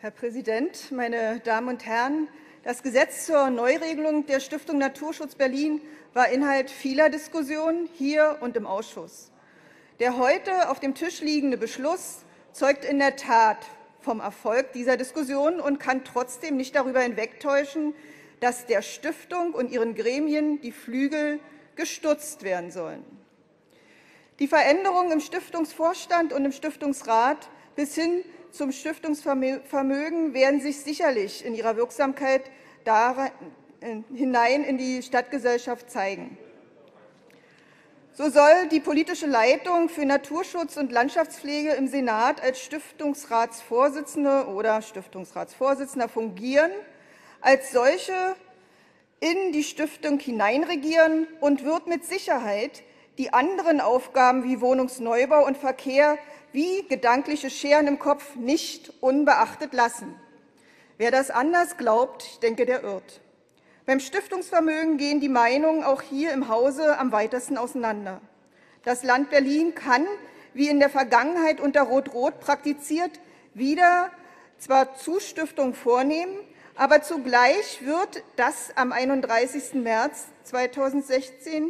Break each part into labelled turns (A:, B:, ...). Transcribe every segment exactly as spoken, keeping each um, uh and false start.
A: Herr Präsident, meine Damen und Herren! Das Gesetz zur Neuregelung der Stiftung Naturschutz Berlin war Inhalt vieler Diskussionen hier und im Ausschuss. Der heute auf dem Tisch liegende Beschluss zeugt in der Tat vom Erfolg dieser Diskussion und kann trotzdem nicht darüber hinwegtäuschen, dass der Stiftung und ihren Gremien die Flügel gestutzt werden sollen. Die Veränderungen im Stiftungsvorstand und im Stiftungsrat bis hin zum Stiftungsvermögen werden sich sicherlich in ihrer Wirksamkeit hinein in die Stadtgesellschaft zeigen. So soll die politische Leitung für Naturschutz und Landschaftspflege im Senat als Stiftungsratsvorsitzende oder Stiftungsratsvorsitzender fungieren, als solche in die Stiftung hineinregieren und wird mit Sicherheit die anderen Aufgaben wie Wohnungsneubau und Verkehr wie gedankliche Scheren im Kopf nicht unbeachtet lassen. Wer das anders glaubt, ich denke, der irrt. Beim Stiftungsvermögen gehen die Meinungen auch hier im Hause am weitesten auseinander. Das Land Berlin kann, wie in der Vergangenheit unter Rot-Rot praktiziert, wieder zwar Zustiftung vornehmen, aber zugleich wird das am einunddreißigsten März zweitausendsechzehn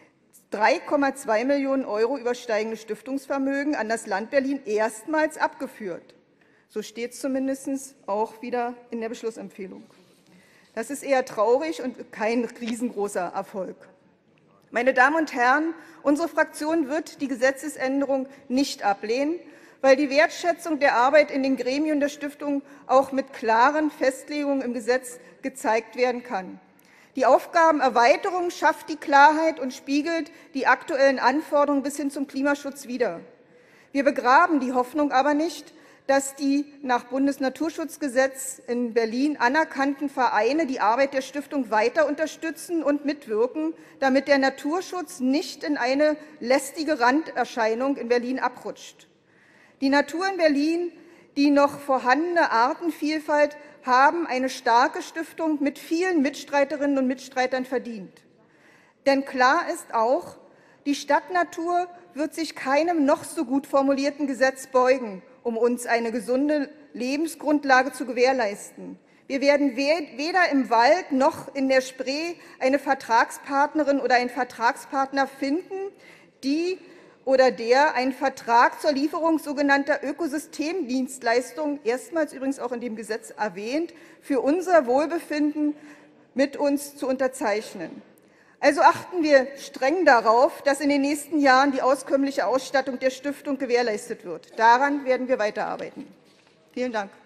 A: drei Komma zwei Millionen Euro übersteigende Stiftungsvermögen an das Land Berlin erstmals abgeführt. So steht es zumindest auch wieder in der Beschlussempfehlung. Das ist eher traurig und kein riesengroßer Erfolg. Meine Damen und Herren, unsere Fraktion wird die Gesetzesänderung nicht ablehnen, weil die Wertschätzung der Arbeit in den Gremien der Stiftung auch mit klaren Festlegungen im Gesetz gezeigt werden kann. Die Aufgabenerweiterung schafft die Klarheit und spiegelt die aktuellen Anforderungen bis hin zum Klimaschutz wider. Wir begraben die Hoffnung aber nicht, dass die nach Bundesnaturschutzgesetz in Berlin anerkannten Vereine die Arbeit der Stiftung weiter unterstützen und mitwirken, damit der Naturschutz nicht in eine lästige Randerscheinung in Berlin abrutscht. Die Natur in Berlin, die noch vorhandene Artenvielfalt, haben eine starke Stiftung mit vielen Mitstreiterinnen und Mitstreitern verdient. Denn klar ist auch, die Stadtnatur wird sich keinem noch so gut formulierten Gesetz beugen, um uns eine gesunde Lebensgrundlage zu gewährleisten. Wir werden weder im Wald noch in der Spree eine Vertragspartnerin oder einen Vertragspartner finden, die oder der einen Vertrag zur Lieferung sogenannter Ökosystemdienstleistungen, erstmals übrigens auch in dem Gesetz erwähnt, für unser Wohlbefinden mit uns zu unterzeichnen. Also achten wir streng darauf, dass in den nächsten Jahren die auskömmliche Ausstattung der Stiftung gewährleistet wird. Daran werden wir weiterarbeiten. Vielen Dank.